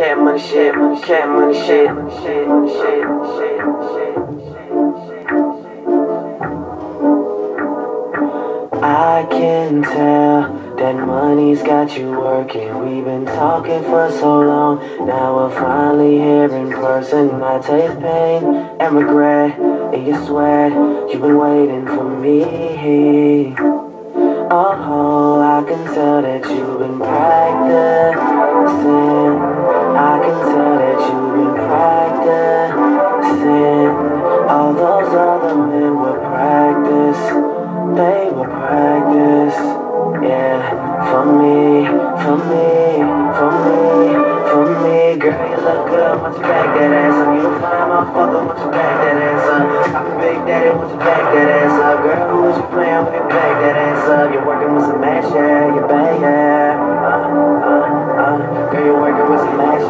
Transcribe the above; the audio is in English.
cat money shit, cat money shit. I can tell that money's got you working. We've been talking for so long, now we're finally here in person. I taste pain and regret in your sweat. You've been waiting for me. Oh, I can tell that you've been practicing. I can tell that you've been practicing. All those other men will practice. They will practice. Yeah, for me, for me, for me, for me. Girl, you look good, once you back that ass up. You a fine motherfucker, once you back that ass up. I'm a big daddy, once you back that ass up. Girl, who was you playing when you back that ass up? You're working with some match, yeah, you bang, yeah. Girl, you're working with some match,